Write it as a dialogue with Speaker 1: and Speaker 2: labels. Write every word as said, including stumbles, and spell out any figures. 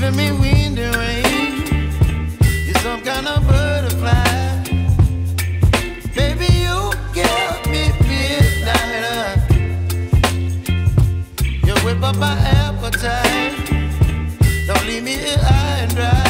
Speaker 1: giving me wind and rain. You're some kind of butterfly. Baby, you give me midnight. You whip up my appetite. Don't leave me here high and dry.